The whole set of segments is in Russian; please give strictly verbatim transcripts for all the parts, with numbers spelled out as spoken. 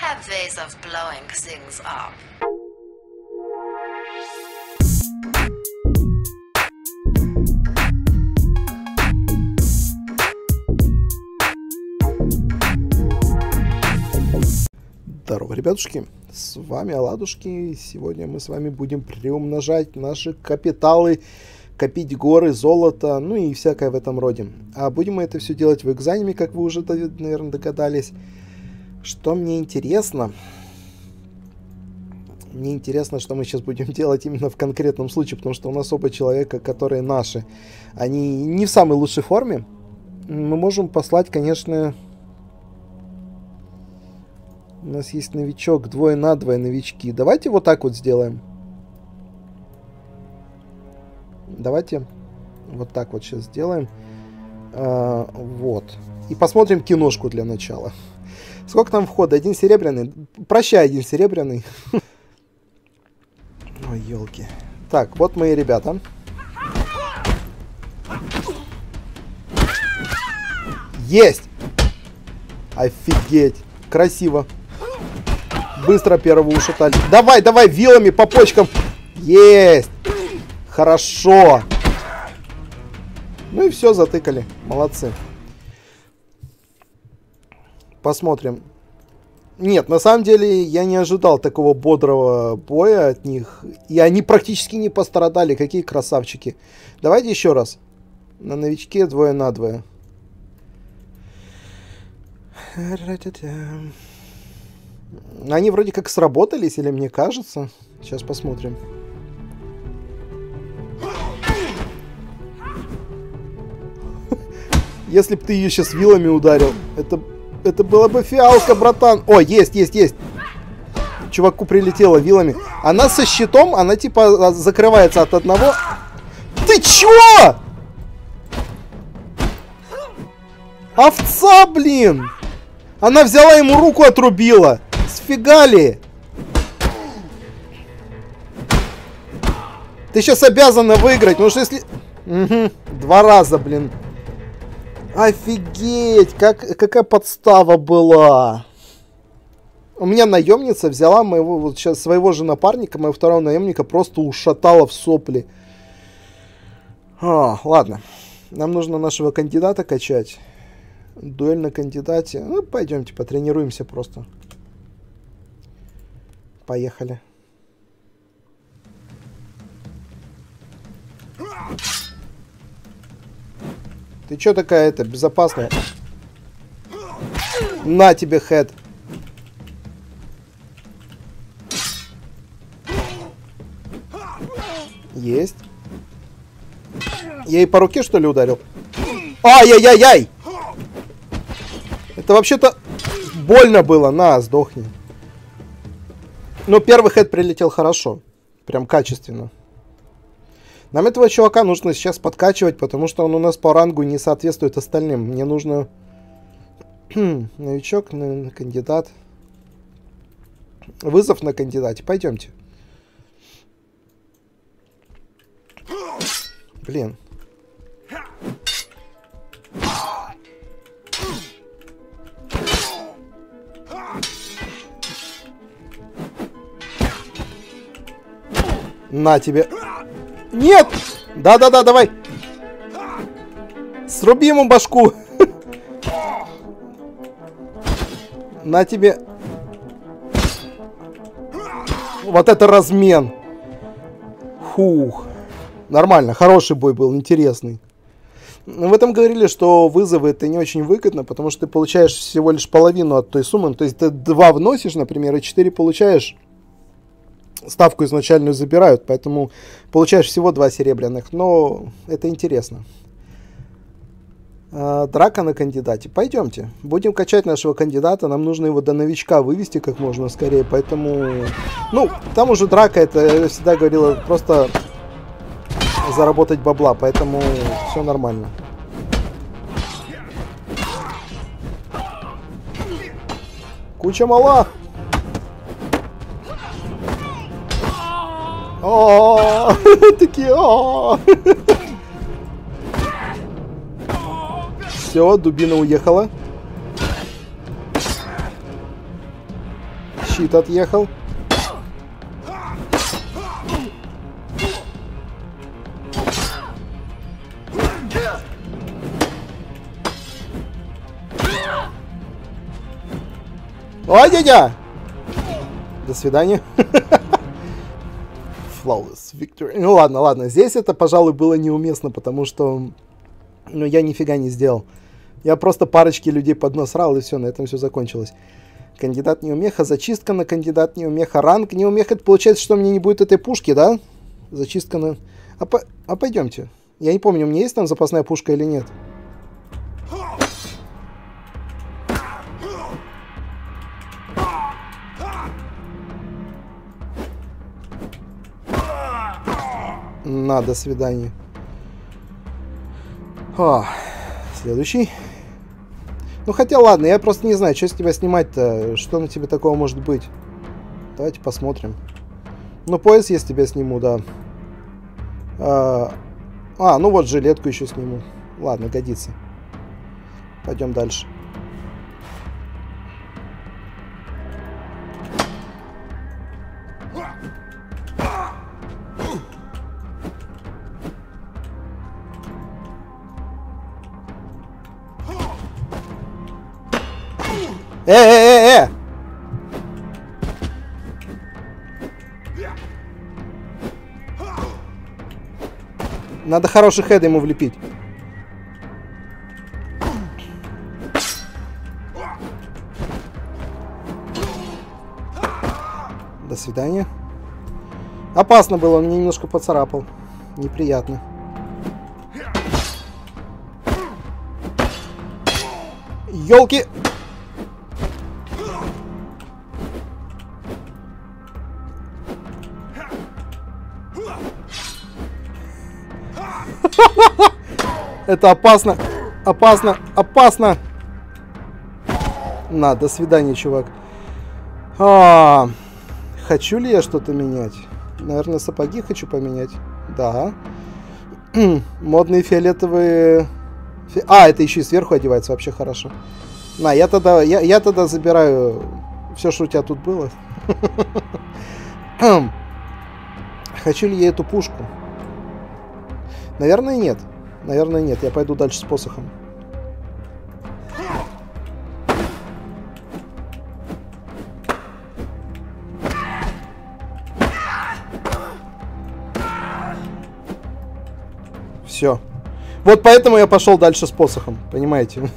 have ways of blowing things up. Здорово, ребятушки, с вами Оладушки. Сегодня мы с вами будем приумножать наши капиталы, копить горы, золото, ну и всякое в этом роде. А будем мы это все делать в экзаниме, как вы уже, наверное, догадались. Что мне интересно? Мне интересно, что мы сейчас будем делать именно в конкретном случае, потому что у нас оба человека, которые наши, они не в самой лучшей форме. Мы можем послать, конечно... У нас есть новичок, двое на двое новички. Давайте вот так вот сделаем. Давайте вот так вот сейчас сделаем. А, вот. И посмотрим киношку для начала. Сколько там входа? Один серебряный? Прощай, один серебряный. Ой, елки. Так, вот мои ребята. Есть! Офигеть! Красиво. Быстро первого ушатали. Давай, давай, вилами по почкам. Есть! Хорошо! Ну и все, затыкали. Молодцы. Посмотрим. Нет, на самом деле я не ожидал такого бодрого боя от них. И они практически не пострадали. Какие красавчики. Давайте еще раз. На новичке двое на двое. Они вроде как сработались, или мне кажется. Сейчас посмотрим. Если бы ты ее сейчас вилами ударил, это, это была бы фиалка, братан. О, есть, есть, есть. Чуваку прилетело вилами. Она со щитом, она типа закрывается от одного. Ты чё? Овца, блин! Она взяла ему руку, отрубила. Сфига ли? Ты сейчас обязана выиграть. Ну что если... Угу. Два раза, блин. Офигеть. Как... Какая подстава была. У меня наемница взяла моего... Вот сейчас своего же напарника, моего второго наемника, просто ушатала в сопли. А, ладно. Нам нужно нашего кандидата качать. Дуэль на кандидате. Ну, пойдемте, потренируемся просто. Поехали. Ты чё такая это безопасная? На тебе, хэт. Есть. Я ей по руке, что ли, ударил? Ай-яй-яй-яй! Это вообще-то больно было. На, сдохни. Но первый хэт прилетел хорошо. Прям качественно. Нам этого чувака нужно сейчас подкачивать, потому что он у нас по рангу не соответствует остальным. Мне нужно... Новичок, на кандидат. Вызов на кандидате. Пойдемте. Блин. На тебе. Нет! Да-да-да, давай. Сруби ему башку. На тебе. Вот это размен. Фух. Нормально, хороший бой был, интересный. В этом говорили, что вызовы это не очень выгодно, потому что ты получаешь всего лишь половину от той суммы. То есть ты два вносишь, например, и четыре получаешь. Ставку изначальную забирают, поэтому получаешь всего два серебряных, но это интересно. А, драка на кандидате. Пойдемте, будем качать нашего кандидата, нам нужно его до новичка вывести как можно скорее, поэтому... Ну, там уже драка, это, я всегда говорила, просто заработать бабла, поэтому все нормально. Куча мала! О, такие, о. Все, дубина уехала. щит отъехал. Ой, дядя! До свидания. Flawless victory. Ну ладно, ладно. Здесь это, пожалуй, было неуместно, потому что ну, я нифига не сделал. Я просто парочки людей поднасрал, и все, на этом все закончилось. Кандидат неумеха, зачистка на кандидат неумеха, ранг неумеха. Это получается, что у меня не будет этой пушки, да? Зачистка на... А, по... а пойдемте. Я не помню, у меня есть там запасная пушка или нет. На, до свидания. О, следующий. Ну, хотя, ладно, я просто не знаю, что с тебя снимать-то. Что на тебе такого может быть? Давайте посмотрим. Ну, пояс я с тебя сниму, да. А, а, ну вот, жилетку еще сниму. Ладно, годится. Пойдем дальше. Э-э-э-э! Надо хороший хед ему влепить. До свидания. Опасно было, он меня немножко поцарапал. Неприятно. Ёлки! Это опасно, опасно, опасно. На, до свидания, чувак. А, хочу ли я что-то менять? Наверное, сапоги хочу поменять. Да. Модные фиолетовые... Фи... А, это еще и сверху одевается, вообще хорошо. На, я тогда, я, я тогда забираю все, что у тебя тут было. Хочу ли я эту пушку? Наверное, нет. Наверное, нет. Я пойду дальше с посохом. Все. Вот поэтому я пошел дальше с посохом. Понимаете?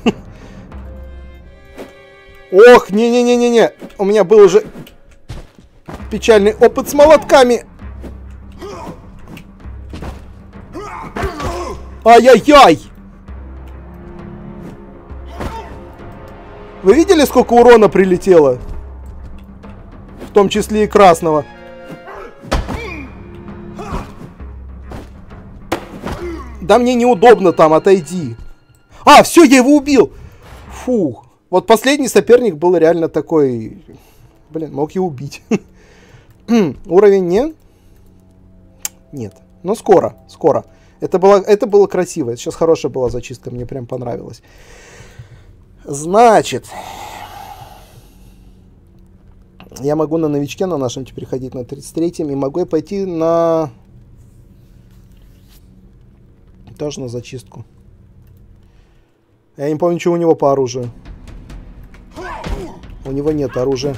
Ох, не-не-не-не-не. У меня был уже печальный опыт с молотками. Ай-яй-яй! Вы видели, сколько урона прилетело? В том числе и красного. Да мне неудобно там, отойди. А, все, я его убил! Фух. Вот последний соперник был реально такой... Блин, мог его убить. Уровень не? Нет. Но скоро, скоро. Это было, это было красиво. Сейчас хорошая была зачистка, мне прям понравилось. Значит, я могу на новичке на нашем теперь ходить на тридцать третьем. И могу я пойти на... Тоже на зачистку. Я не помню, что у него по оружию. У него нет оружия.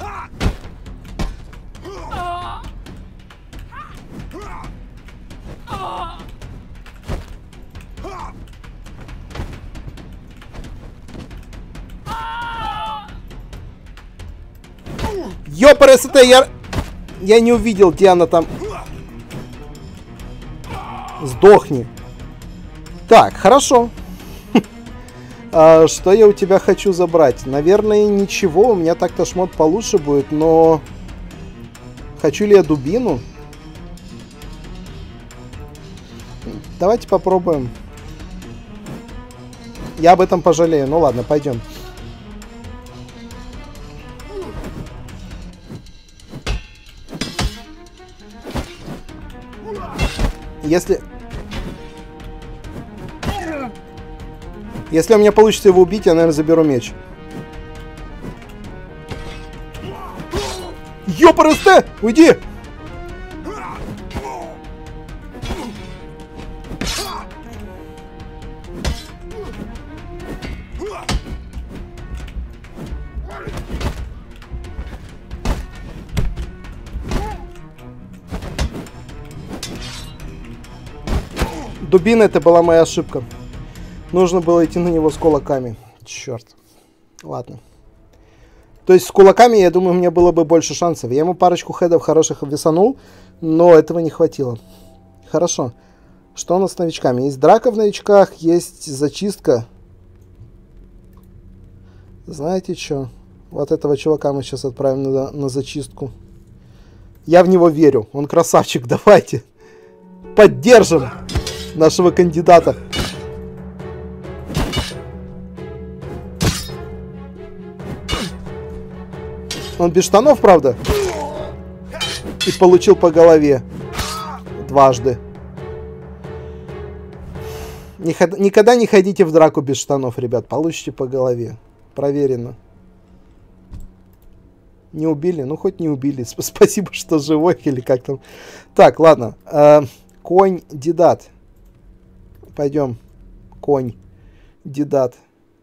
Ёпрст, я... Я не увидел, где она там. Сдохни. Так, хорошо. А, что я у тебя хочу забрать? Наверное, ничего. У меня так-то шмот получше будет, но... Хочу ли я дубину? Давайте попробуем. Я об этом пожалею. Ну ладно, пойдем. Если... Если у меня получится его убить, я, наверное, заберу меч. Ёпрст! Уйди! Дубина — это была моя ошибка. Нужно было идти на него с кулаками. Черт. Ладно. То есть с кулаками, я думаю, мне было бы больше шансов. Я ему парочку хедов хороших весанул, но этого не хватило. Хорошо. Что у нас с новичками? Есть драка в новичках, есть зачистка. Знаете что? Вот этого чувака мы сейчас отправим на, на зачистку. Я в него верю. Он красавчик. Давайте. Поддержим нашего кандидата. Он без штанов, правда? И получил по голове. Дважды. Никогда не ходите в драку без штанов, ребят. Получите по голове. Проверено. Не убили? Ну, хоть не убили. Спасибо, что живой или как там. Так, ладно. Э, конь Дидат. Пойдем. Конь Дидат.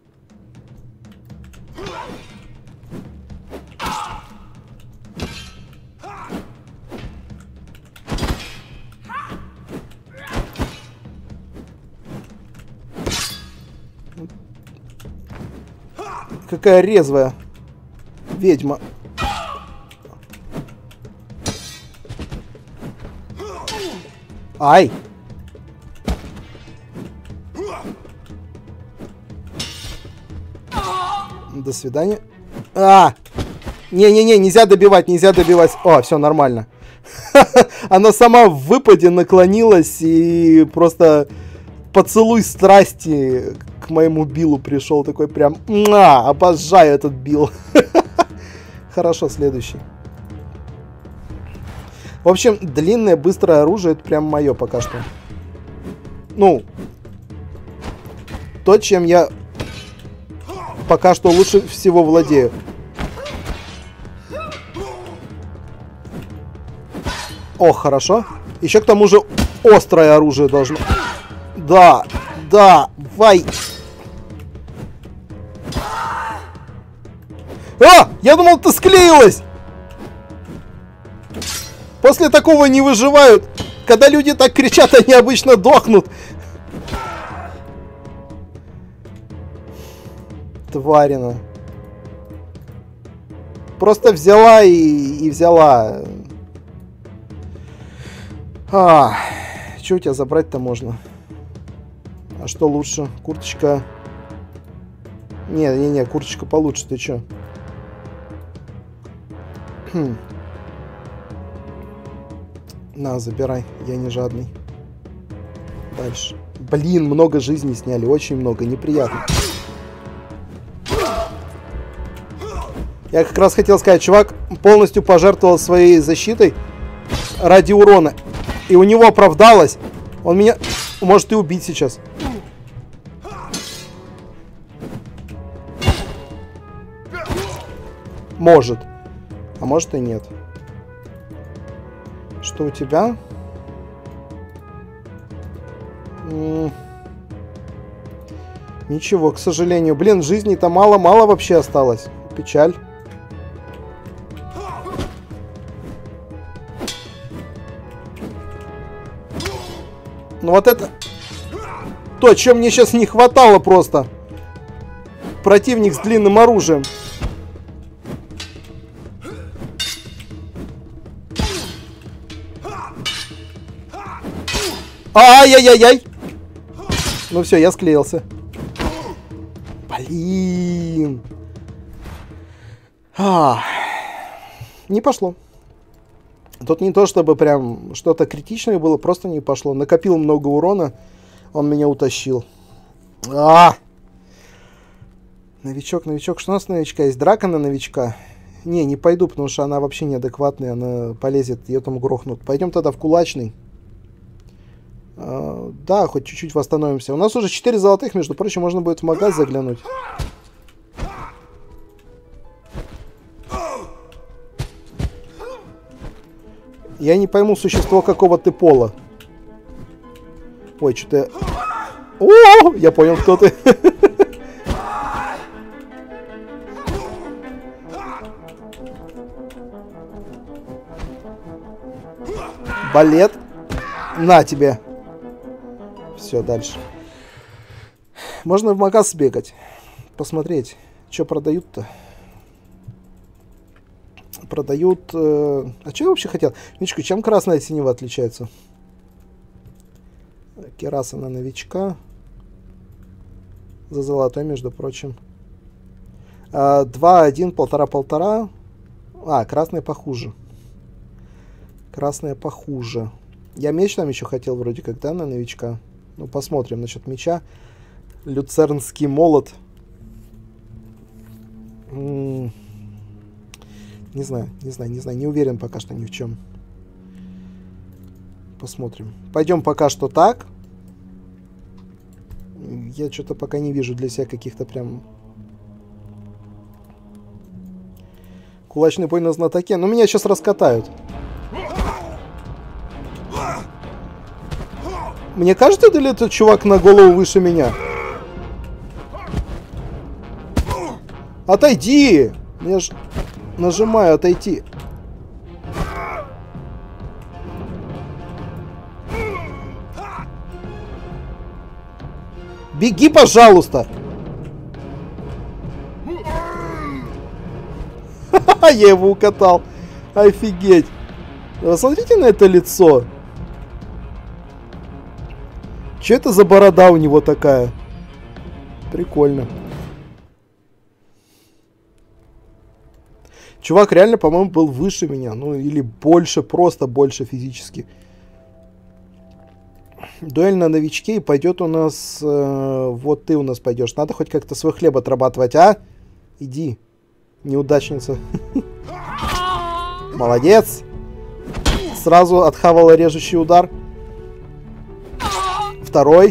Какая резвая ведьма. Ай! До свидания. А! Не-не-не, нельзя добивать, нельзя добивать. О, все нормально. Она сама в выпаде наклонилась и просто поцелуй страсти к моему Биллу пришел. Такой прям, а, обожаю этот Билл. Хорошо, следующий. В общем, длинное, быстрое оружие, это прям мое пока что. Ну, то, чем я пока что лучше всего владею. О, хорошо. Еще к тому же острое оружие должно... Да, да, вай. А! Я думал, ты склеилась! После такого не выживают. Когда люди так кричат, они обычно дохнут. Тварина. Просто взяла и, и взяла. А, что у тебя забрать-то можно? А что лучше? Курточка. Не-не-не, курточка получше, ты чё? Хм. На, забирай, я не жадный. Дальше. Блин, много жизней сняли, очень много, неприятно. Я как раз хотел сказать, чувак полностью пожертвовал своей защитой ради урона. И у него оправдалось. Он меня может и убить сейчас. Может. А может и нет. Что у тебя? М-м- Ничего, к сожалению. Блин, жизни-то мало-мало вообще осталось. Печаль. Ну вот это... То, чем мне сейчас не хватало просто. Противник с длинным оружием. Ай-яй-яй-яй! Ну все, я склеился. Блин. А, не пошло. Тут не то, чтобы прям что-то критичное было, просто не пошло. Накопил много урона, он меня утащил. А! Новичок, новичок. Что у нас с новичка? Есть драка на новичка? Не, не пойду, потому что она вообще неадекватная, она полезет, ее там грохнут. Пойдем тогда в кулачный. А, да, хоть чуть-чуть восстановимся. У нас уже четыре золотых, между прочим, можно будет в магаз заглянуть. Я не пойму, существо какого ты пола. Ой, что-то... О, я понял, кто ты. Балет. На тебе. Все, дальше. Можно в магаз сбегать. Посмотреть, что продают-то. Продают... Э... А что я вообще хотел? Мичка, чем красная синева отличается? Кераса на новичка. За золотой, между прочим. А, два, один, полтора, полтора. А, красная похуже. Красная похуже. Я меч там еще хотел вроде как, да, на новичка. Ну, посмотрим насчет меча. Люцернский молот. М-м- не знаю, не знаю, не знаю. Не уверен пока что ни в чем. Посмотрим. Пойдем пока что так. Я что-то пока не вижу для себя каких-то прям... Кулачный бой на знатоке. Но меня сейчас раскатают. Мне кажется, или этот чувак на голову выше меня? Отойди! Я ж нажимаю отойти. Беги, пожалуйста! Ха-ха, я его укатал. Офигеть. Посмотрите на это лицо. Че это за борода у него такая? Прикольно. Чувак реально, по-моему, был выше меня. Ну, или больше, просто больше физически. Дуэль на новичке, и пойдет у нас... Э, вот ты у нас пойдешь. Надо хоть как-то свой хлеб отрабатывать, а? Иди, неудачница. Молодец. Сразу отхавала режущий удар. Второй.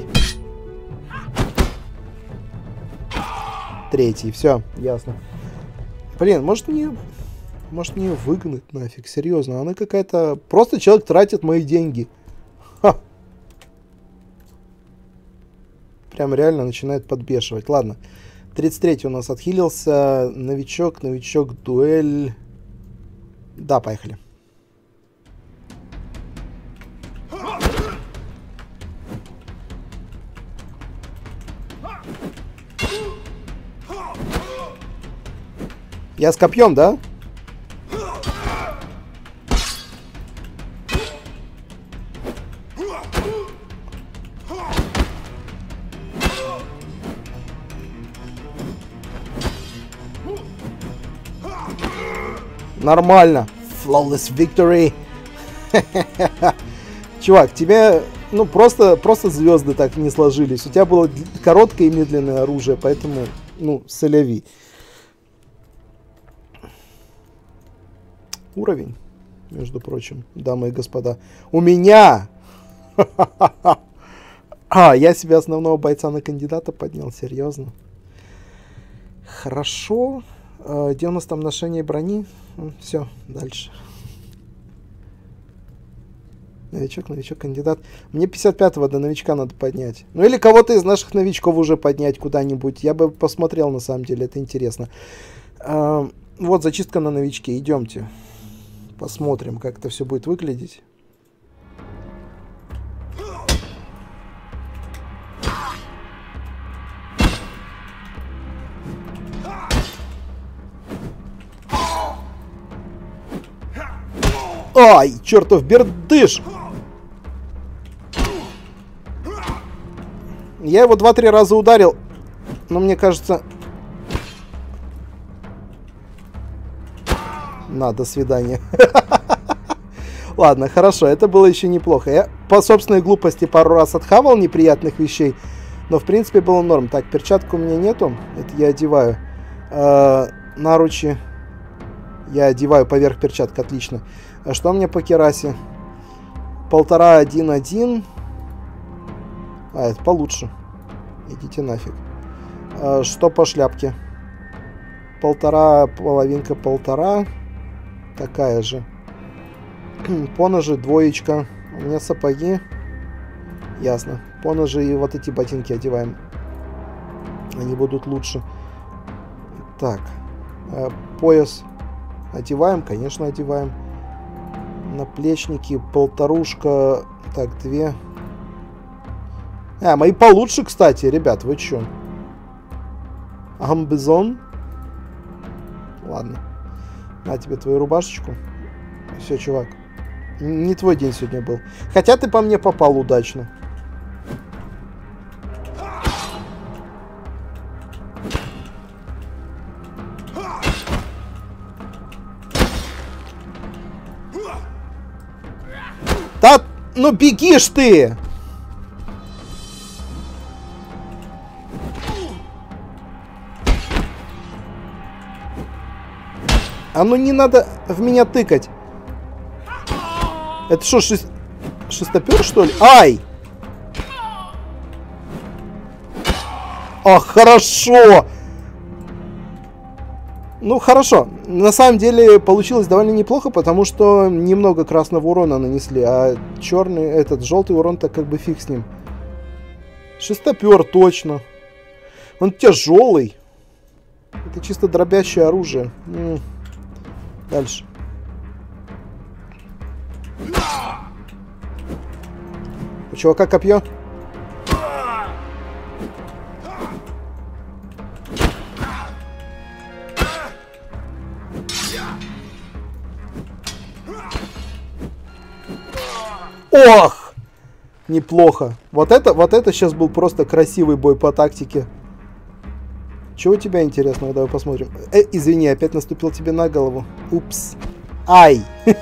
Третий. Все, ясно. Блин, может мне... Может мне выгнать нафиг, серьезно. Она какая-то... Просто человек тратит мои деньги. Ха. Прям реально начинает подбешивать. Ладно. тридцать третий у нас отхилился. Новичок, новичок, дуэль. Да, поехали. Я с копьем, да? Нормально. Flawless victory. Чувак, тебе, ну, просто, просто звезды так не сложились. У тебя было короткое и медленное оружие, поэтому, ну, соляви. Уровень, между прочим, дамы и господа. У меня! А, я себе основного бойца на кандидата поднял, серьезно. Хорошо. Где у нас там ношение брони? Все, дальше. Новичок, новичок, кандидат. Мне пятьдесят пятого до новичка надо поднять. Ну или кого-то из наших новичков уже поднять куда-нибудь. Я бы посмотрел, на самом деле, это интересно. А, вот зачистка на новичке. Идемте. Посмотрим, как это все будет выглядеть. Ай, чертов бердыш! Я его два-три раза ударил, но мне кажется... На, до свидания. Ладно, хорошо, это было еще неплохо. Я по собственной глупости пару раз отхавал неприятных вещей, но в принципе было норм. Так, перчатку у меня нету, это я одеваю. Э-э, наручи я одеваю поверх перчатки, отлично. А что у меня по керасе? Полтора, один, один. А, это получше. Идите нафиг. А, что по шляпке? Полтора, половинка, полтора. Такая же. Поножи двоечка. У меня сапоги. Ясно. Поножи и вот эти ботинки одеваем. Они будут лучше. Так. Э, пояс одеваем? Конечно, одеваем. Наплечники. Полторушка. Так, две. А, мои получше, кстати, ребят. Вы чё? Амбизон. Ладно. На тебе твою рубашечку. Все, чувак. Не твой день сегодня был. Хотя ты по мне попал удачно. Да, ну бегишь ты! А ну не надо в меня тыкать. Это что, шест... шестопер, что ли? Ай! Ах, хорошо! Ну, хорошо. На самом деле получилось довольно неплохо, потому что немного красного урона нанесли, а черный, этот, желтый урон-то как бы фиг с ним. Шестопер, точно. Он тяжелый. Это чисто дробящее оружие. М-м. Дальше. У чувака копье. Ох! Неплохо. Вот это, вот это сейчас был просто красивый бой по тактике. Чего у тебя интересного? Давай посмотрим. Э, извини, опять наступил тебе на голову. Упс. Ай!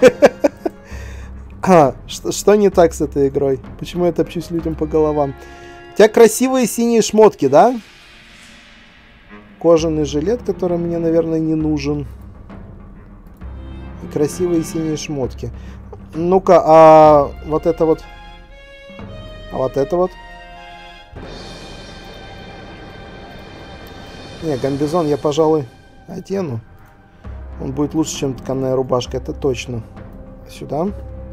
А, что, что не так с этой игрой? Почему я топчусь людям по головам? У тебя красивые синие шмотки, да? Кожаный жилет, который мне, наверное, не нужен. И красивые синие шмотки. Ну-ка, а вот это вот... А вот это вот... Не, комбизон я, пожалуй, одену. Он будет лучше, чем тканая рубашка, это точно. Сюда.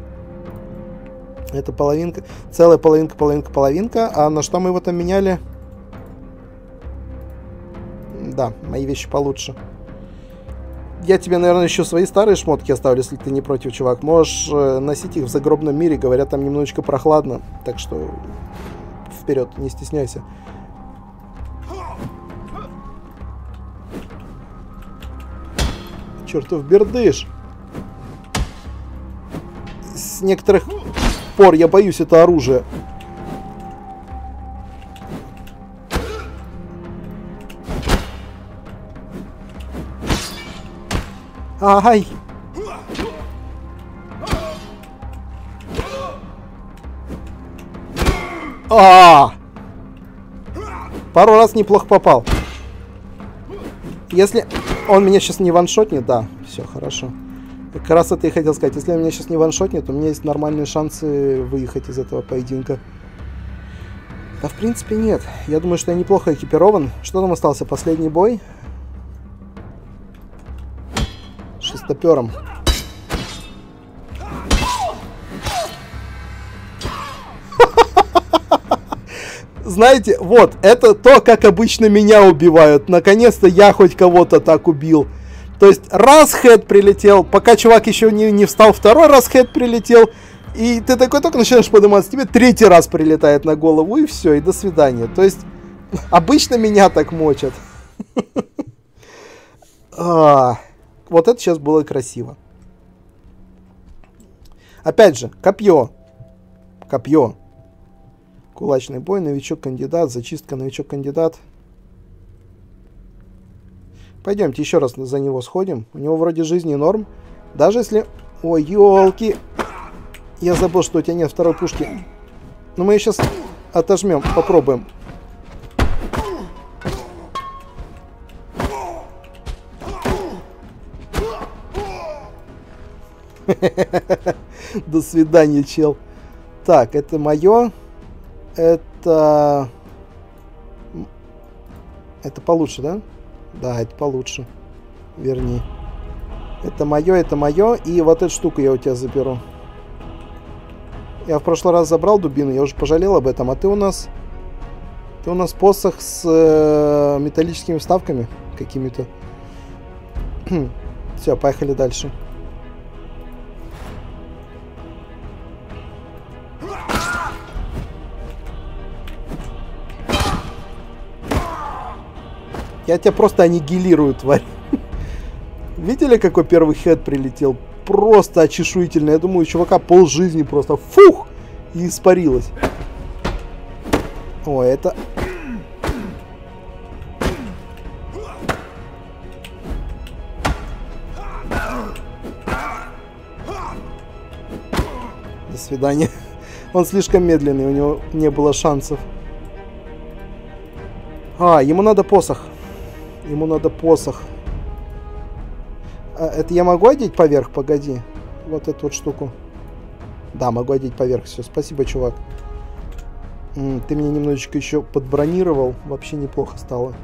Это половинка. Целая половинка, половинка, половинка. А на что мы его там меняли? Да, мои вещи получше. Я тебе, наверное, еще свои старые шмотки оставлю, если ты не против, чувак. Можешь э, носить их в загробном мире. Говорят, там немножечко прохладно. Так что вперед, не стесняйся. Чертов бердыш. С некоторых пор я боюсь это оружие. Ай! А! Пару раз неплохо попал. Если он меня сейчас не ваншотнет, да, все хорошо. Как раз это и хотел сказать. Если он меня сейчас не ваншотнет, то у меня есть нормальные шансы выехать из этого поединка. Да, в принципе, нет. Я думаю, что я неплохо экипирован. Что там остался? Последний бой? Шестопером. Знаете, вот, это то, как обычно меня убивают. Наконец-то я хоть кого-то так убил. То есть, раз хэт прилетел, пока чувак еще не, не встал, второй раз хэт прилетел, и ты такой только начинаешь подниматься, тебе третий раз прилетает на голову, и все, и до свидания. То есть, обычно меня так мочат. Вот это сейчас было красиво. Опять же, копье. Копье. Кулачный бой, новичок-кандидат, зачистка, новичок-кандидат. Пойдемте еще раз за него сходим. У него вроде жизни норм. Даже если... Ой, елки. Я забыл, что у тебя нет второй пушки. Но мы ее сейчас отожмем, попробуем. До свидания, чел. Так, это мое. Это... Это получше, да? Да, это получше. Верни. Это мое, это мое. И вот эту штуку я у тебя заберу. Я в прошлый раз забрал дубину, я уже пожалел об этом. А ты у нас... Ты у нас посох с э, металлическими вставками какими-то. Все, поехали дальше. Я тебя просто аннигилирую, тварь. Видели, какой первый хед прилетел? Просто очешуительно. Я думаю, у чувака пол жизни просто фух! И испарилось. О, это... До свидания. Он слишком медленный, у него не было шансов. А, ему надо посох. Ему надо посох. А, это я могу одеть поверх? Погоди. Вот эту вот штуку. Да, могу одеть поверх. Все, спасибо, чувак. М, ты меня немножечко еще подбронировал. Вообще неплохо стало.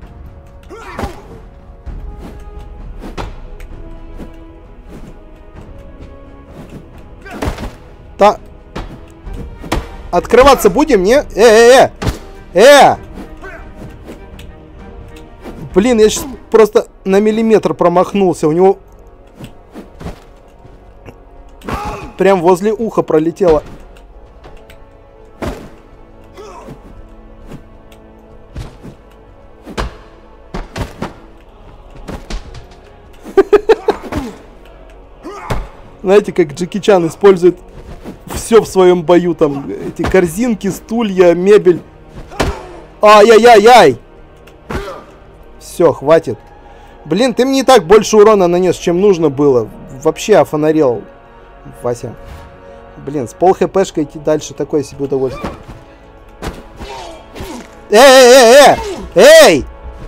Та... Открываться будем, не? Э-э-э! Э! Блин, я сейчас просто на миллиметр промахнулся. У него... Прям возле уха пролетело. Знаете, как Джеки Чан использует все в своем бою. Там эти корзинки, стулья, мебель. Ай-яй-яй-яй! Все, хватит. Блин, ты мне и так больше урона нанес, чем нужно было. Вообще офонарел, Вася. Блин, с пол хпшкой идти дальше, такое себе удовольствие. Эй-эй-эй-эй! Эй!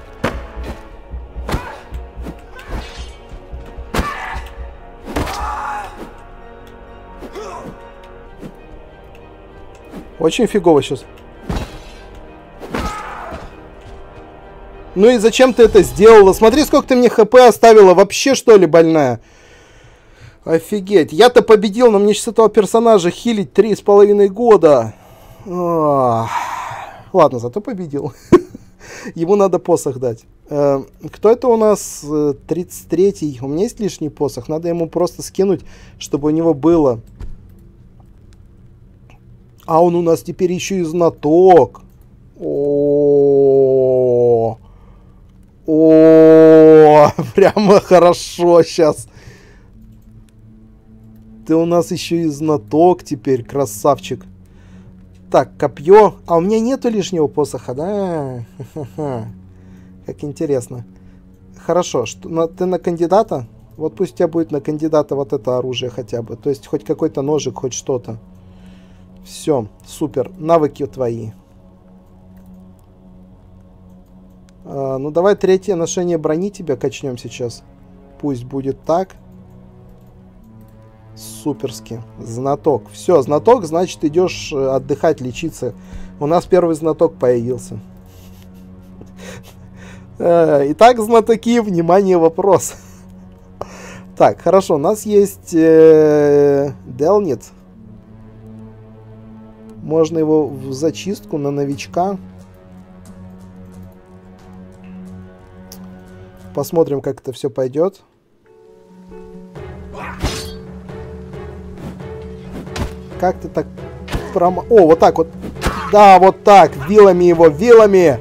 Очень фигово сейчас. Ну и зачем ты это сделала? Смотри, сколько ты мне хп оставила. Вообще, что ли, больная? Офигеть. Я-то победил, но мне сейчас этого персонажа хилить три с половиной года. Ах. Ладно, зато победил. Ему надо посох дать. Э, кто это у нас? тридцать третий. У меня есть лишний посох. Надо ему просто скинуть, чтобы у него было. А он у нас теперь еще и знаток. О-о-о. О, прямо хорошо сейчас. Ты у нас еще и знаток теперь, красавчик. Так, копье. А у меня нету лишнего посоха, да? Как интересно. Хорошо, что, на, ты на кандидата? Вот пусть у тебя будет на кандидата вот это оружие хотя бы. То есть хоть какой-то ножик, хоть что-то. Все, супер. Навыки твои. А, ну давай третье ношение брони тебя качнем сейчас. Пусть будет так. Суперски. Знаток. Все, знаток, значит, идешь отдыхать, лечиться. У нас первый знаток появился. Итак, знатоки, внимание, вопрос. Так, хорошо, у нас есть Делнит. Можно его в зачистку на новичка. Посмотрим, как это все пойдет. Как ты так пром... О, вот так вот. Да, вот так. Вилами его, вилами.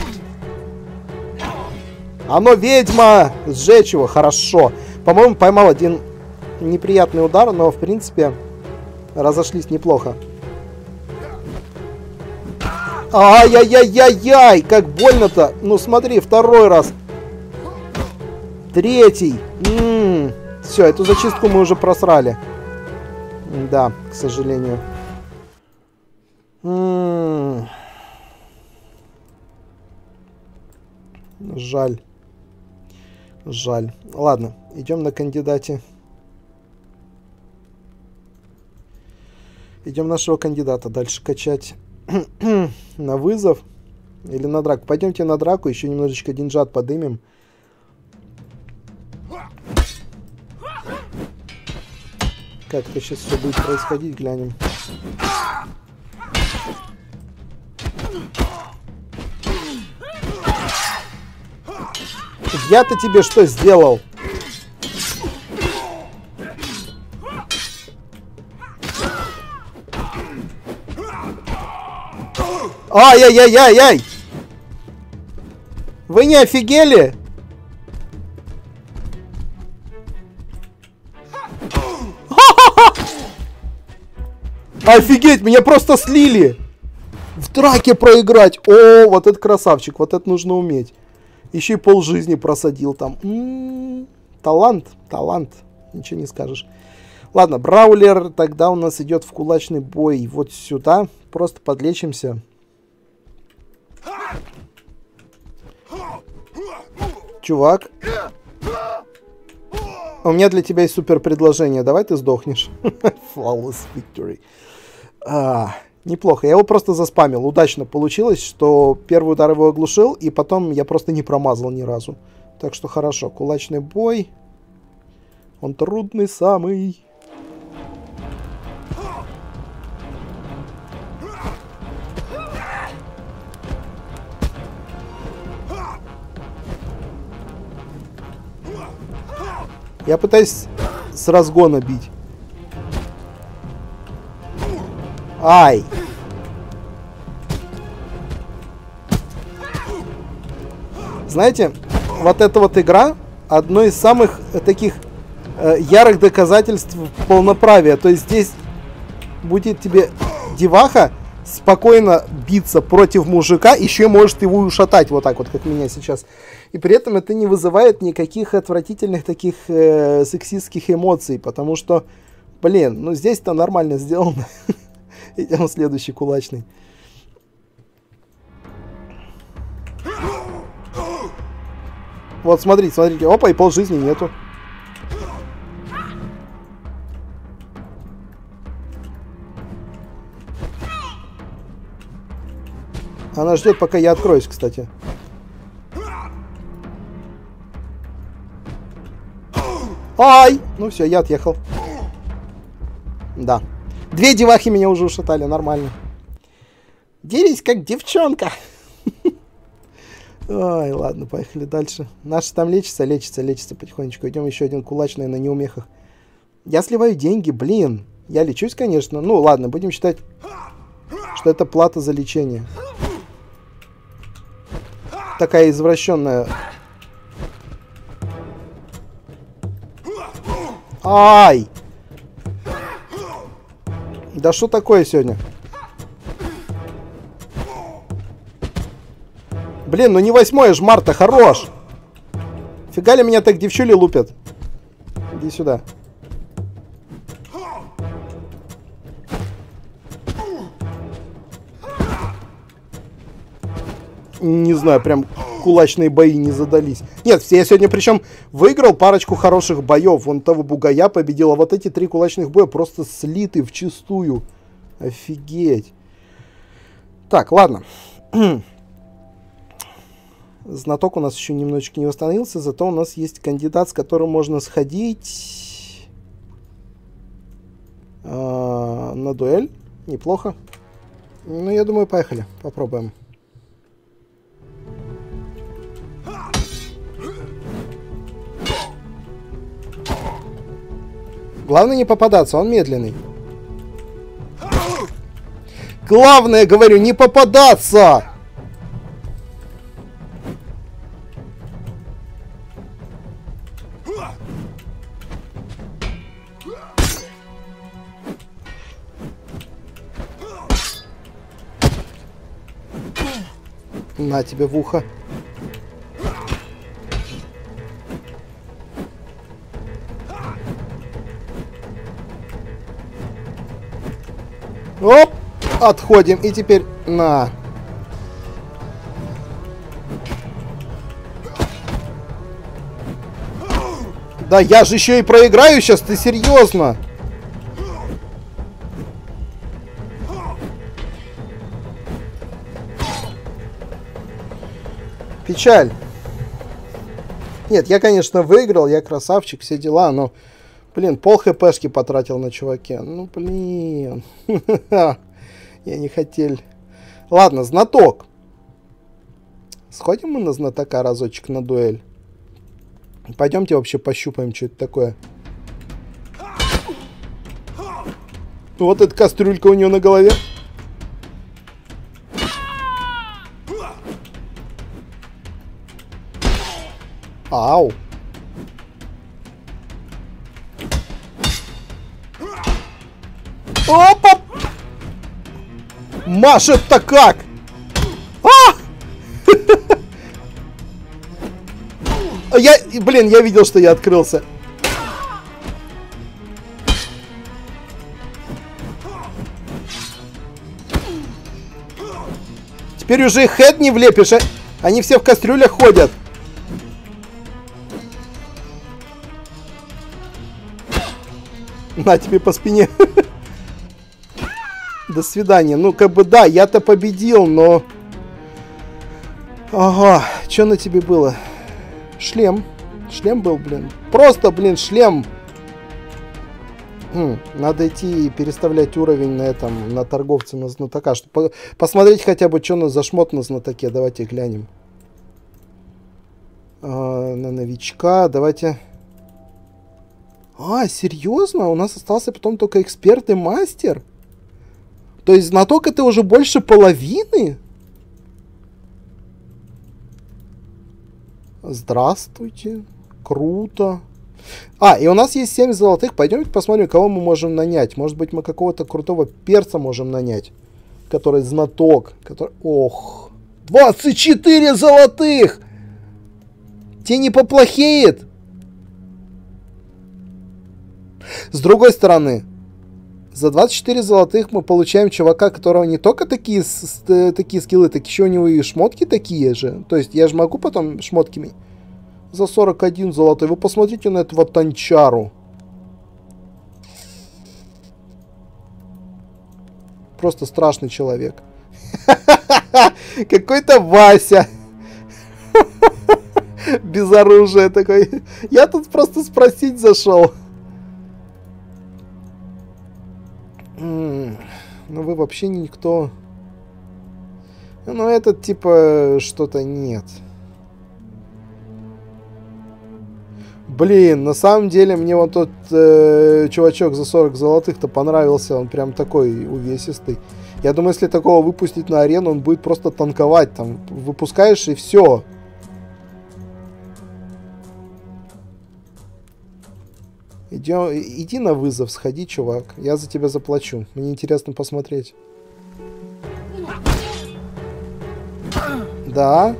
Оно ведьма. Сжечь его. Хорошо. По-моему, поймал один неприятный удар, но, в принципе, разошлись неплохо. Ай-яй-яй-яй-яй! Как больно-то! Ну, смотри, второй раз. Третий. М-м-м. Все, эту зачистку мы уже просрали. Да, к сожалению. М-м-м. Жаль. Жаль. Ладно, идем на кандидате. Идем нашего кандидата дальше качать. На вызов. Или на драку. Пойдемте на драку, еще немножечко деньжат подымем. Как это сейчас все будет происходить, глянем. Я-то тебе что сделал? Ай-яй-яй-яй-яй! Вы не офигели? Офигеть, меня просто слили! В драке проиграть! О, вот это красавчик, вот это нужно уметь. Еще и полжизни просадил там. М-м-м, талант, талант, ничего не скажешь. Ладно, браулер тогда у нас идет в кулачный бой вот сюда. Просто подлечимся. Чувак. У меня для тебя есть супер предложение. Давай ты сдохнешь. Flawless victory. А, неплохо. Я его просто заспамил. Удачно получилось, что первый удар его оглушил, и потом я просто не промазал ни разу. Так что хорошо. Кулачный бой. Он трудный самый. Я пытаюсь с разгона бить. Ай! Знаете, вот эта вот игра одно из самых э, таких э, ярых доказательств полноправия. То есть здесь будет тебе деваха спокойно биться против мужика, еще может его ушатать вот так вот, как меня сейчас. И при этом это не вызывает никаких отвратительных таких э, сексистских эмоций, потому что, блин, ну здесь-то нормально сделано. Идем в следующий кулачный. Вот, смотрите, смотрите. Опа, и полжизни нету. Она ждет, пока я откроюсь, кстати. Ай! Ну все, я отъехал. Да. Две девахи меня уже ушатали, нормально. Дерись как девчонка. Ой, ладно, поехали дальше. Наши там лечится, лечится, лечится потихонечку. Идем еще один кулачный на неумехах. Я сливаю деньги, блин. Я лечусь, конечно. Ну, ладно, будем считать, что это плата за лечение. Такая извращенная. Ай! Да что такое сегодня? Блин, ну не восьмое ж марта, хорош! Фига ли меня так девчули лупят? Иди сюда. Не знаю, прям кулачные бои не задались. Нет, я сегодня причем выиграл парочку хороших боев. Вон того бугая победил. А вот эти три кулачных боя просто слиты вчистую. Офигеть. Так, ладно. Знаток у нас еще немножечко не восстановился. Зато у нас есть кандидат, с которым можно сходить э, на дуэль. Неплохо. Ну, я думаю, поехали. Попробуем. Главное не попадаться, он медленный. Главное, говорю, не попадаться! На тебе в ухо. Оп! Отходим. И теперь на. Да я же еще и проиграю сейчас, ты серьезно? Печаль. Нет, я, конечно, выиграл, я красавчик, все дела, но, Блин, пол хпшки потратил на чуваке. Ну, блин. Я не хотел. Ладно, знаток. Сходим мы на знатока разочек на дуэль. Пойдемте вообще пощупаем, что это такое. Вот эта кастрюлька у нее на голове. Ау. Опа! Машет-то как? А! Я, блин, я видел, что я открылся. Теперь уже их хэт не влепишь, а? Они все в кастрюлях ходят. На тебе по спине. До свидания. Ну, как бы, да, я-то победил, но... Ага, что на тебе было? Шлем. Шлем был, блин. Просто, блин, шлем. Хм, надо идти и переставлять уровень на этом, на торговце, на знатока, чтобы посмотреть хотя бы, что у нас за шмот на знатоке. Давайте глянем. А, на новичка. Давайте... А, серьезно? У нас остался потом только эксперт и мастер? То есть знаток это уже больше половины? Здравствуйте. Круто. А, и у нас есть семь золотых. Пойдемте посмотрим, кого мы можем нанять. Может быть, мы какого-то крутого перца можем нанять. Который знаток. Который... Ох. двадцать четыре золотых! Тебе не поплохеет? С другой стороны, за двадцать четыре золотых мы получаем чувака, которого не только такие, с, такие скиллы, так еще у него и шмотки такие же. То есть я же могу потом шмотками. За сорок один золотой. Вы посмотрите на этого танчару. Просто страшный человек. Какой-то Вася. Без оружия такой. Я тут просто спросить зашел. Ну вы вообще никто. Ну этот типа что-то нет. Блин, на самом деле мне вот тот э, чувачок за сорок золотых-то понравился. Он прям такой увесистый. Я думаю, если такого выпустить на арену, он будет просто танковать. Там выпускаешь и все. Идем, иди на вызов, сходи, чувак. Я за тебя заплачу. Мне интересно посмотреть. Да.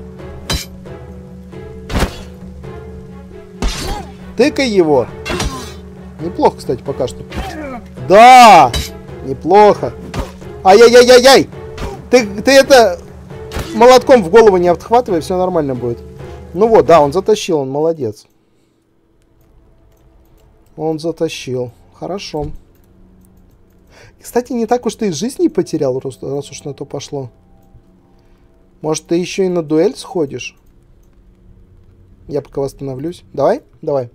Тыкай его. Неплохо, кстати, пока что. Да! Неплохо. Ай-яй-яй-яй-яй! Ты, ты это... Молотком в голову не отхватывай, все нормально будет. Ну вот, да, он затащил, он молодец. Он затащил. Хорошо. Кстати, не так уж ты и жизни потерял, раз, раз уж на то пошло. Может, ты еще и на дуэль сходишь? Я пока восстановлюсь. Давай? Давай.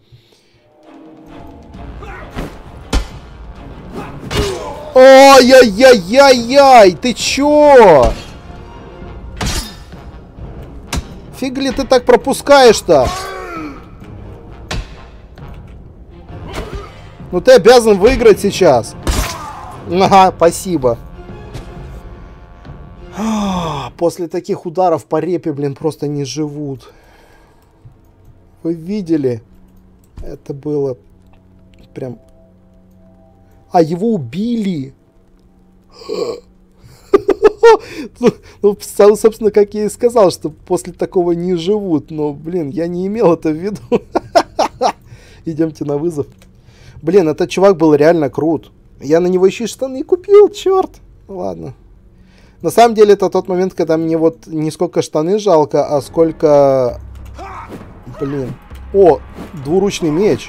Ой-яй-яй-яй-яй! Ты чё? Фиг ли ты так пропускаешь-то? Ну ты обязан выиграть сейчас. Ага, спасибо. После таких ударов по репе, блин, просто не живут. Вы видели? Это было прям... А, его убили. Ну, собственно, как я и сказал, что после такого не живут. Но, блин, я не имел это в виду. Идемте на вызов. Блин, этот чувак был реально крут. Я на него еще и штаны купил, черт. Ладно. На самом деле, это тот момент, когда мне вот не сколько штаны жалко, а сколько... Блин. О, двуручный меч.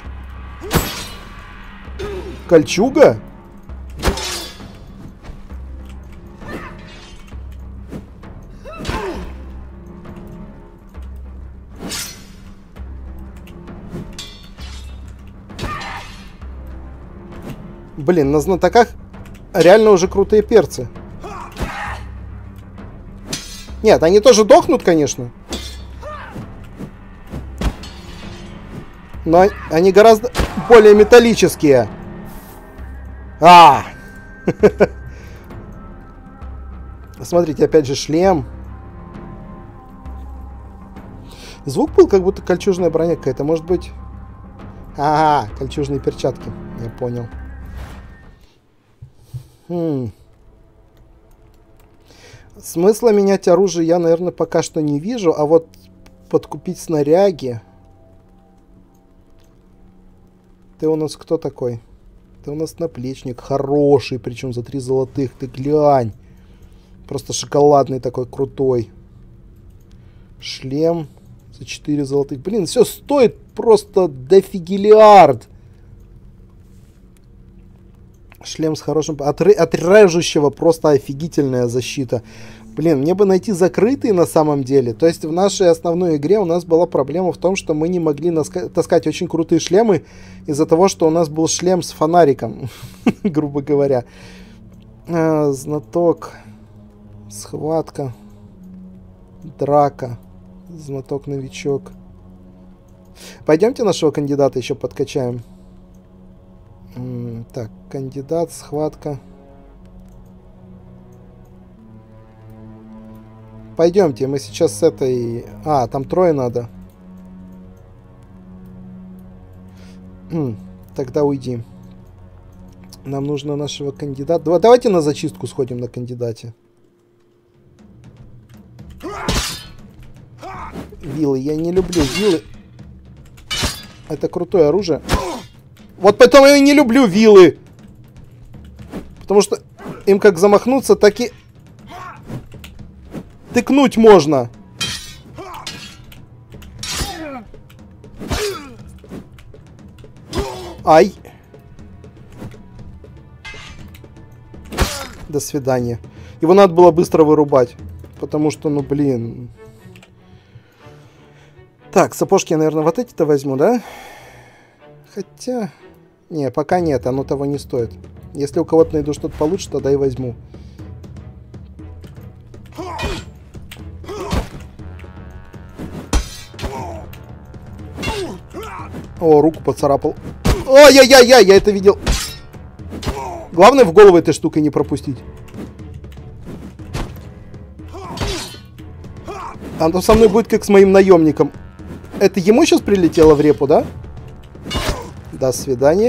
Кольчуга? Блин, на знатоках реально уже крутые перцы. Нет, они тоже дохнут, конечно. Но они гораздо более металлические. А! Смотрите, опять же шлем. Звук был, как будто кольчужная броня какая-то. Может быть... Ага, кольчужные перчатки. Я понял. Хм. Смысла менять оружие я, наверное, пока что не вижу. А вот подкупить снаряги... Ты у нас кто такой? Ты у нас наплечник. Хороший, причем за три золотых. Ты глянь. Просто шоколадный такой, крутой. Шлем за четыре золотых. Блин, все стоит просто дофигелиард. Шлем с хорошим... От, от режущего просто офигительная защита. Блин, мне бы найти закрытые на самом деле. То есть в нашей основной игре у нас была проблема в том, что мы не могли таскать очень крутые шлемы из-за того, что у нас был шлем с фонариком, грубо говоря. А, знаток. Схватка. Драка. Знаток-новичок. Пойдемте нашего кандидата еще подкачаем. М-м, так, кандидат, схватка. Пойдемте, мы сейчас с этой... А, там трое надо. М-м, тогда уйди. Нам нужно нашего кандидата. Давайте на зачистку сходим на кандидате. Вилы. Я не люблю вилы. Это крутое оружие. Вот поэтому я не люблю вилы. Потому что им как замахнуться, так и... Тыкнуть можно. Ай. До свидания. Его надо было быстро вырубать. Потому что, ну, блин. Так, сапожки я, наверное, вот эти-то возьму, да? Хотя... Не, пока нет, оно того не стоит. Если у кого-то найду что-то получше, тогда и возьму. О, руку поцарапал. Ой-яй-яй-яй, я это видел. Главное в голову этой штукой не пропустить. Оно со мной будет как с моим наемником. Это ему сейчас прилетело в репу, да? До свидания.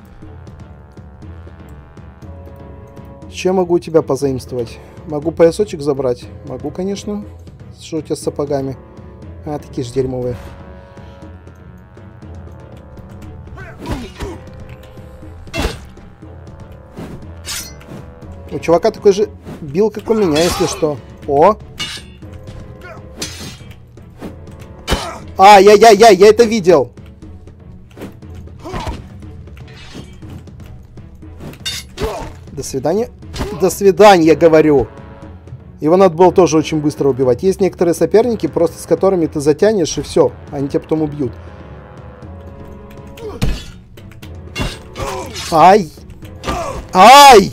Чем могу у тебя позаимствовать? Могу поясочек забрать? Могу, конечно. Что у тебя с сапогами? А, такие же дерьмовые. У чувака такой же бил, как у меня, если что. О! Ай-яй-яй-яй, я это видел! До свидания. До свидания, говорю. Его надо было тоже очень быстро убивать. Есть некоторые соперники, просто с которыми ты затянешь, и все. Они тебя потом убьют. Ай! Ай!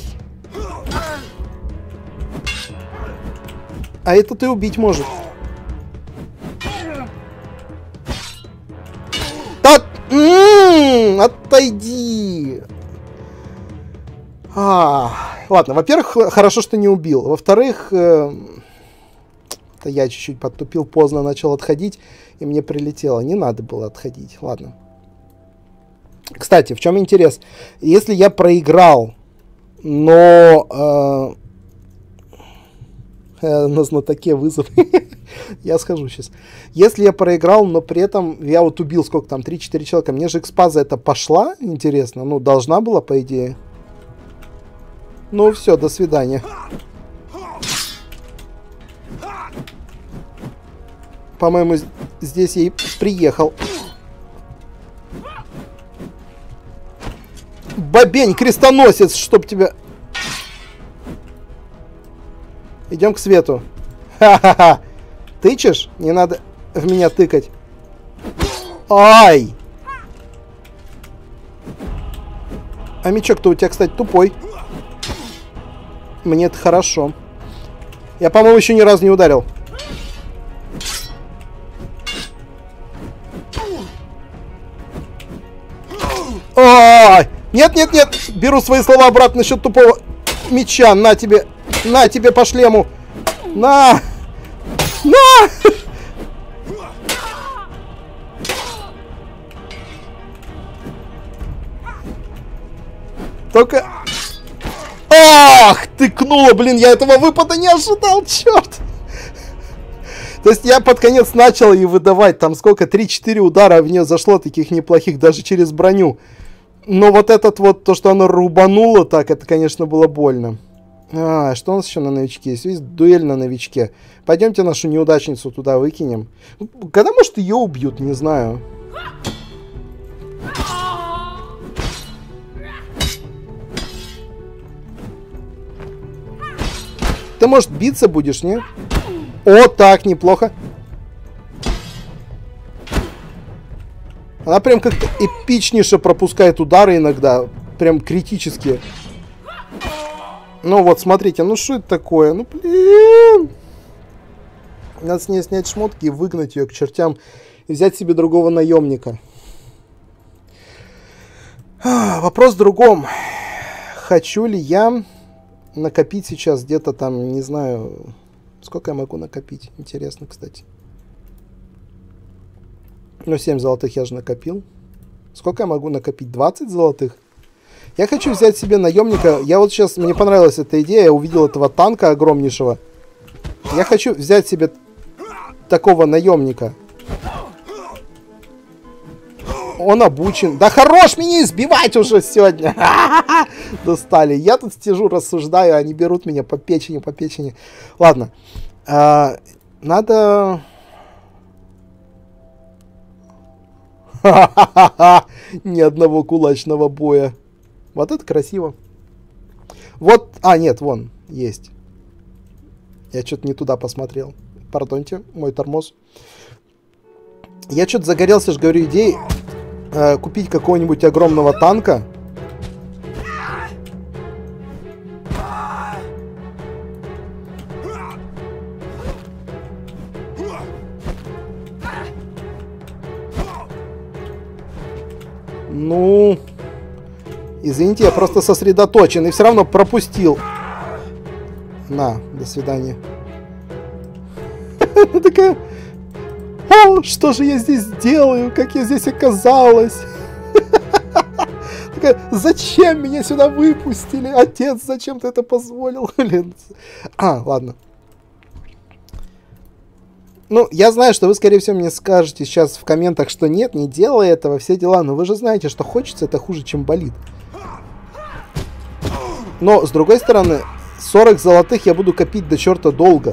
А это ты убить может. Да! М-м-м, отойди! А, ладно, во-первых, хорошо, что не убил. Во-вторых, э, это я чуть-чуть подтупил, поздно начал отходить, и мне прилетело. Не надо было отходить. Ладно. Кстати, в чем интерес? Если я проиграл, но... Э, на знатоке вызов. Я схожу сейчас. Если я проиграл, но при этом я вот убил сколько там, три-четыре человека, мне же экспа за это пошла, интересно. Ну, должна была, по идее. Ну, все, до свидания. По-моему, здесь я и приехал. Бабень, крестоносец, чтоб тебя... Идем к свету. Ха-ха-ха. Тычешь? Не надо в меня тыкать. Ай! А мечок-то у тебя, кстати, тупой. Мне это хорошо. Я, по-моему, еще ни разу не ударил. Ой! Нет, нет, нет! Беру свои слова обратно насчет тупого меча. На тебе! На тебе по шлему! На! На! Только... Ах! Тыкнула, блин! Я этого выпада не ожидал, черт! То есть я под конец начал ей выдавать. Там сколько? три-четыре удара в нее зашло, таких неплохих, даже через броню. Но вот этот вот, то, что она рубанула так, это, конечно, было больно. А, что у нас еще на новичке есть? Есть дуэль на новичке. Пойдемте нашу неудачницу туда выкинем. Когда, может, ее убьют, не знаю. Ты, может, биться будешь, не? О, так, неплохо. Она прям как-то эпичнейше пропускает удары иногда. Прям критические. Ну вот, смотрите, ну что это такое? Ну, блин. Надо с ней снять шмотки и выгнать ее к чертям. И взять себе другого наемника. А, вопрос в другом. Хочу ли я накопить сейчас где-то там, не знаю... Сколько я могу накопить? Интересно, кстати. Ну, семь золотых я же накопил. Сколько я могу накопить? двадцать золотых? Я хочу взять себе наемника. Я вот сейчас... Мне понравилась эта идея. Я увидел этого танка огромнейшего. Я хочу взять себе такого наемника. Он обучен. Да хорош меня избивать уже сегодня. Достали. Я тут сижу, рассуждаю, они берут меня по печени, по печени. Ладно. А, надо... Ни одного кулачного боя. Вот это красиво. Вот... А, нет, вон, есть. Я что-то не туда посмотрел. Пардоньте, мой тормоз. Я что-то загорелся, же говорю, идеей э, купить какого-нибудь огромного танка. Ну, извините, я просто сосредоточен и все равно пропустил. На, до свидания. Такая... О, что же я здесь делаю? Как я здесь оказалась? Такая, зачем меня сюда выпустили? Отец, зачем ты это позволил? А, ладно. Ну, я знаю, что вы, скорее всего, мне скажете сейчас в комментах, что нет, не делай этого, все дела. Но вы же знаете, что хочется, это хуже, чем болит. Но, с другой стороны, сорок золотых я буду копить до черта долго.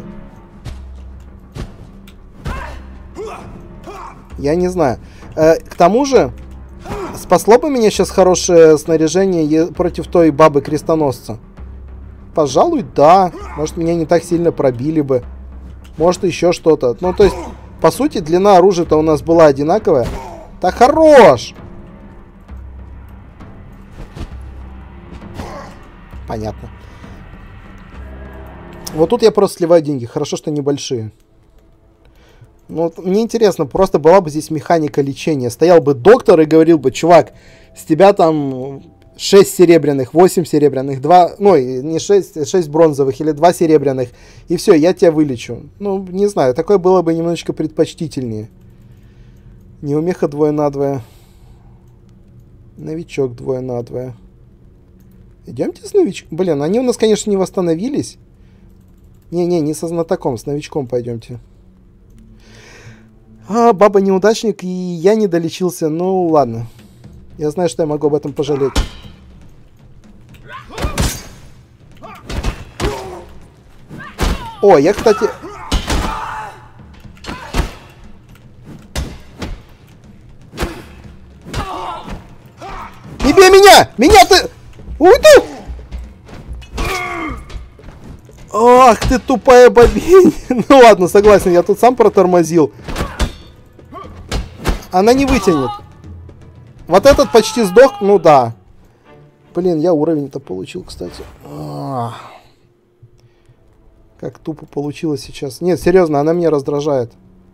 Я не знаю. Э, к тому же, спасло бы меня сейчас хорошее снаряжение против той бабы-крестоносца? Пожалуй, да. Может, меня не так сильно пробили бы. Может, еще что-то. Ну, то есть, по сути, длина оружия-то у нас была одинаковая. Да хорош! Понятно. Вот тут я просто сливаю деньги. Хорошо, что небольшие. Ну, вот, мне интересно, просто была бы здесь механика лечения. Стоял бы доктор и говорил бы, чувак, с тебя там шесть серебряных, восемь серебряных, два, ну, не шесть, шесть бронзовых или два серебряных, и все, я тебя вылечу. Ну, не знаю, такое было бы немножечко предпочтительнее. Неумеха двое-надвое. Новичок двое-надвое. Идемте с новичком. Блин, они у нас, конечно, не восстановились. Не-не, не со знатоком, с новичком пойдемте. А, баба-неудачник, и я не долечился. Ну, ладно. Я знаю, что я могу об этом пожалеть. О, я, кстати... Не бей меня! Меня ты... Уйду! Ах ты тупая бабень! Ну ладно, согласен, я тут сам протормозил. Она не вытянет. Вот этот почти сдох, ну да. Блин, я уровень-то получил, кстати. А-а-а. Как тупо получилось сейчас. Нет, серьезно, она меня раздражает.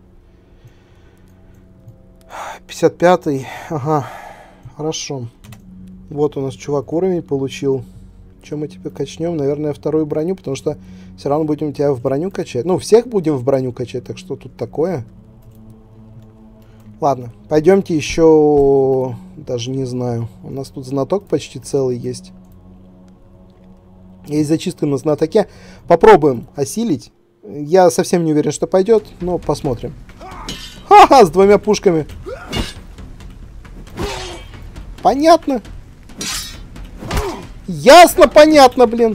пятьдесят пятый. Ага. Хорошо. Вот у нас чувак уровень получил. Что мы тебе качнем? Наверное, вторую броню, потому что все равно будем тебя в броню качать. Ну, всех будем в броню качать, так что тут такое. Ладно, пойдемте еще... Даже не знаю. У нас тут знаток почти целый есть. Есть зачистка на знатоке. Попробуем осилить. Я совсем не уверен, что пойдет, но посмотрим. Ха-ха, с двумя пушками. Понятно. Ясно, понятно, блин.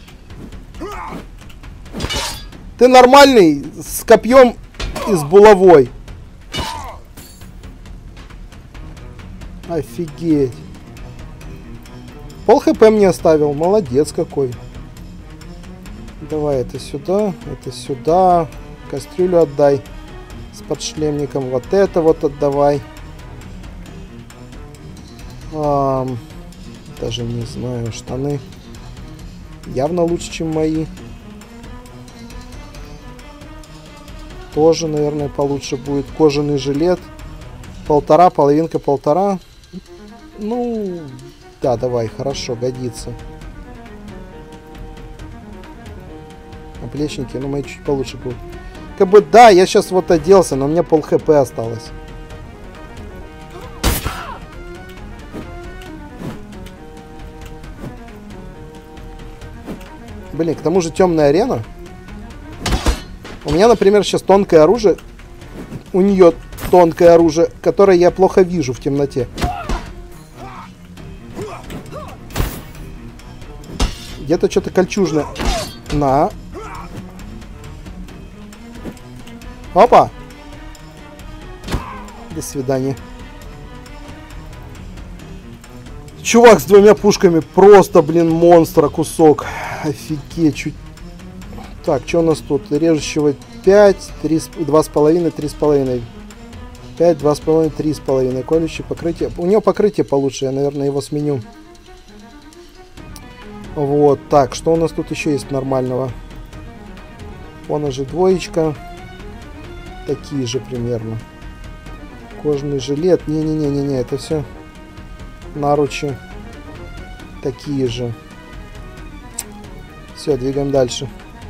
Ты нормальный, с копьем и с булавой. Офигеть. Пол хп мне оставил. Молодец какой. Давай это сюда, это сюда. Кастрюлю отдай. С подшлемником. Вот это вот отдавай. А, даже не знаю. Штаны явно лучше, чем мои. Тоже, наверное, получше будет. Кожаный жилет. Полтора, половинка, полтора. Ну, да, давай, хорошо, годится. Оплечники, ну, мои чуть получше будут. Как бы, да, я сейчас вот оделся, но у меня пол хп осталось. Блин, к тому же темная арена. У меня, например, сейчас тонкое оружие. У нее тонкое оружие, которое я плохо вижу в темноте. Где-то что-то кольчужное. На. Опа. До свидания. Чувак с двумя пушками. Просто, блин, монстра кусок. Офигеть. Чуть... Так, что у нас тут? Режущего пять, три, два с половиной, три с половиной. пять, два с половиной, три с половиной. Колющее покрытие. У него покрытие получше. Я, наверное, его сменю. Вот. Так, что у нас тут еще есть нормального? Вон же двоечка. Такие же примерно. Кожаный жилет. Не-не-не-не-не. Это все наручи. Такие же. Все, двигаем дальше.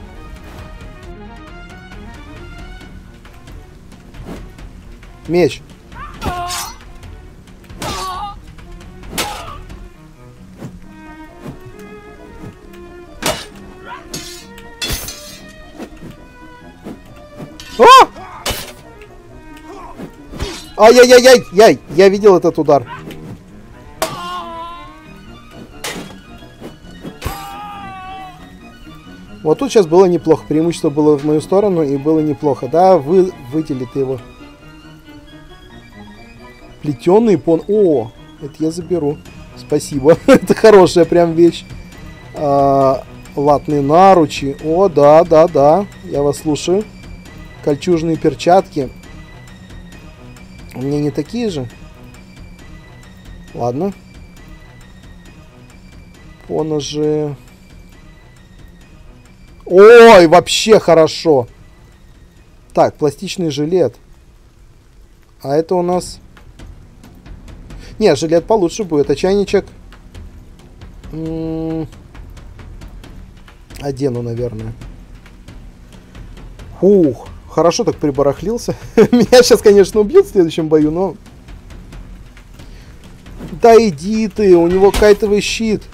Меч. О! Ай-яй-яй-яй-яй! Я видел этот удар. Вот тут сейчас было неплохо. Преимущество было в мою сторону, и было неплохо. Да, вы выделит его. Плетеный пон... О, это я заберу. Спасибо. Это хорошая прям вещь. А, латные наручи. О, да, да, да. Я вас слушаю. Кольчужные перчатки. У меня не такие же. Ладно. Поножи. Ой, вообще хорошо. Так, пластичный жилет. А это у нас... Не, жилет получше будет. А чайничек? М-м- одену, наверное. Ух, хорошо так прибарахлился. Меня сейчас, конечно, убьют в следующем бою, но... Да иди ты, у него кайтовый щит.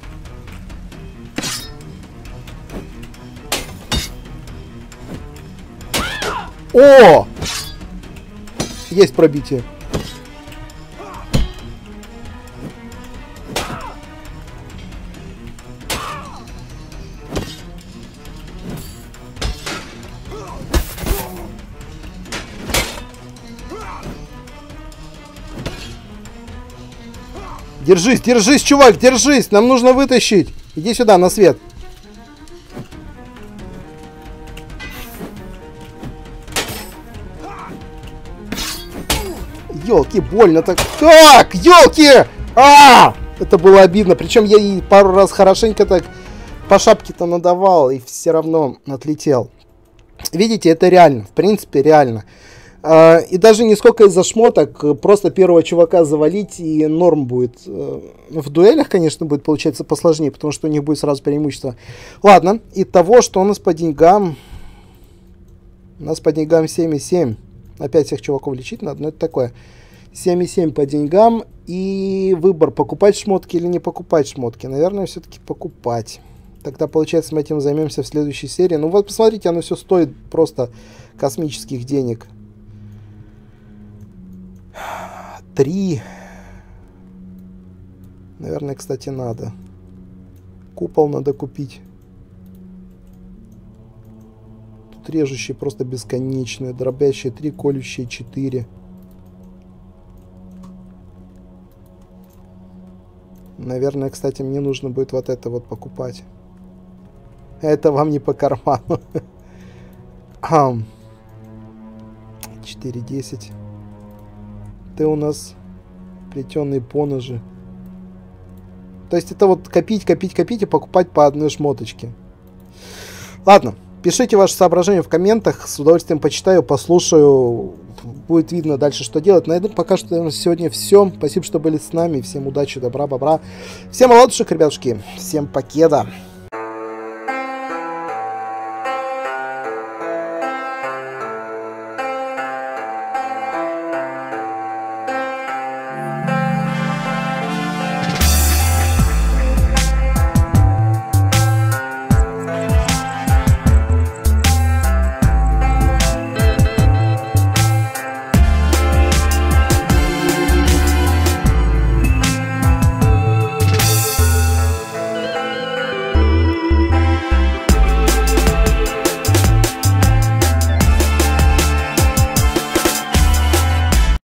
О! Есть пробитие. Держись, держись, чувак, держись. Нам нужно вытащить. Иди сюда, на свет. Ёлки, больно так. Так, ёлки! А! Это было обидно. Причем я ей пару раз хорошенько так по шапке-то надавал, и все равно отлетел. Видите, это реально. В принципе, реально. И даже не сколько из-за шмоток, просто первого чувака завалить и норм будет. В дуэлях, конечно, будет получаться посложнее, потому что у них будет сразу преимущество. Ладно, итого, что у нас по деньгам? У нас по деньгам семь и семь. Опять всех чуваков лечить надо, но это такое. семь и семь по деньгам. И выбор, покупать шмотки или не покупать шмотки. Наверное, все-таки покупать. Тогда, получается, мы этим займемся в следующей серии. Ну вот, посмотрите, оно все стоит просто космических денег. Три. Наверное, кстати, надо. Купол надо купить. Тут режущие просто бесконечные. Дробящие три, колющие четыре. Наверное, кстати, мне нужно будет вот это вот покупать. Это вам не по карману. четыре десять. Ты у нас плетеные поножи. То есть это вот копить, копить, копить и покупать по одной шмоточке. Ладно, пишите ваши соображения в комментах. С удовольствием почитаю, послушаю. Будет видно дальше, что делать. На этом пока что, наверное, сегодня все. Спасибо, что были с нами. Всем удачи, добра, бобра. Всем молодушек, ребятушки. Всем покеда.